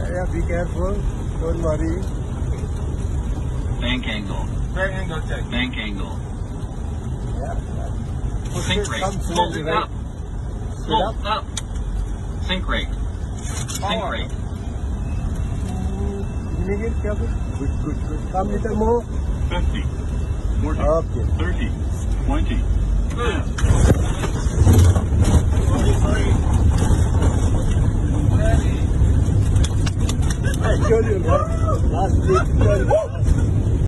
Yeah, be careful. Don't worry. Bank angle. Bank angle check. Bank angle. Yeah. Sink rate. Slow up. Slow up. Sink rate. Sink rate. Good, good, good. Come little more. 50. 40. Okay. 30. 20. Sorry. I told you, last week.